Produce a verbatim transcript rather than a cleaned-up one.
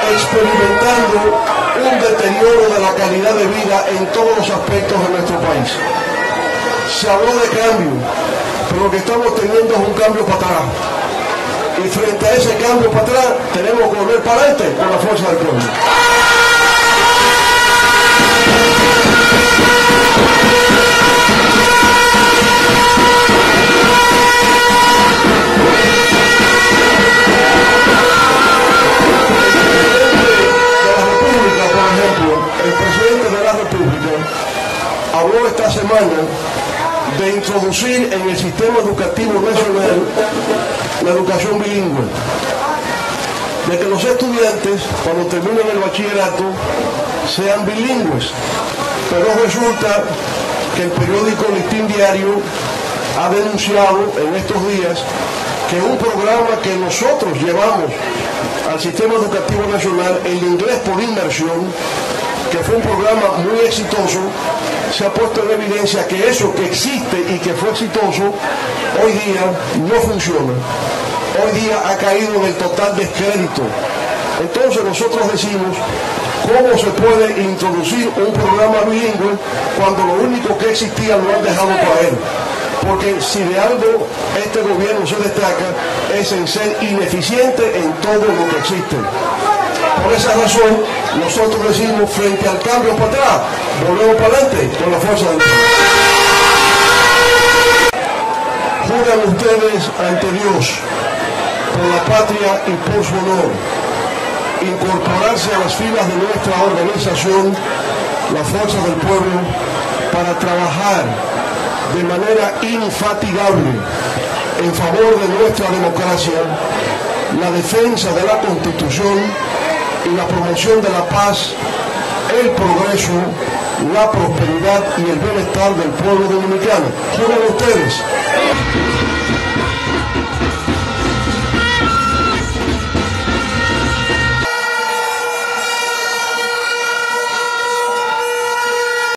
experimentando un deterioro de la calidad de vida en todos los aspectos de nuestro país. Se habló de cambio, pero lo que estamos teniendo es un cambio para atrás. Y frente a ese cambio para atrás, tenemos que volver para adelante con la fuerza del pueblo. El presidente de la República habló esta semana de introducir en el sistema educativo nacional la educación bilingüe, de que los estudiantes cuando terminen el bachillerato sean bilingües, pero resulta que el periódico Listín Diario ha denunciado en estos días que un programa que nosotros llevamos al sistema educativo nacional, el inglés por inmersión, que fue un programa muy exitoso, se ha puesto en evidencia que eso que existe y que fue exitoso, hoy día no funciona. Hoy día ha caído en el total descrédito. Entonces nosotros decimos, ¿cómo se puede introducir un programa bilingüe cuando lo único que existía lo han dejado caer? Porque si de algo este gobierno se destaca es en ser ineficiente en todo lo que existe. Por esa razón, nosotros decimos, frente al cambio para atrás, volvemos para adelante con la fuerza del pueblo. Juran ustedes ante Dios, por la patria y por su honor, incorporarse a las filas de nuestra organización, la Fuerza del Pueblo, para trabajar de manera infatigable en favor de nuestra democracia, la defensa de la Constitución y la promoción de la paz, el progreso, la prosperidad y el bienestar del pueblo dominicano. Juran ustedes.